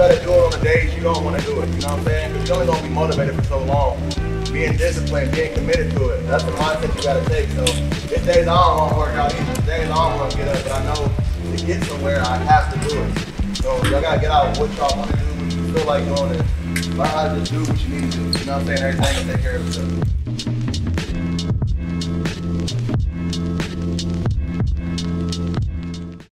gotta do it on the days you don't want to do it. You know what I'm saying? Because you're only gonna be motivated for so long. Being disciplined, being committed to it. That's the mindset you gotta take. So there's days I don't want to work out either. There's days I don't want to get up, but I know to get somewhere I have to do it. So y'all gotta get out what y'all want to do, what you feel like doing, and learn how to just do what you need to do. You know what I'm saying? Everything will take care of itself.